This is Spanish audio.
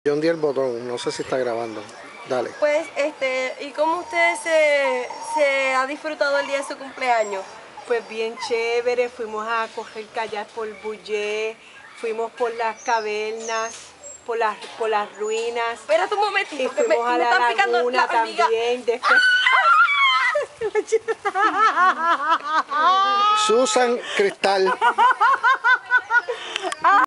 John di el botón, no sé si está grabando. Dale. Pues, ¿y cómo usted se ha disfrutado el día de su cumpleaños? Pues bien chévere, fuimos a coger kayak por Bullé, fuimos por las cavernas, por las ruinas. Espérate un momentito, Y que fuimos a me la están picando laguna la amiga. también. Después... Susan Cristal.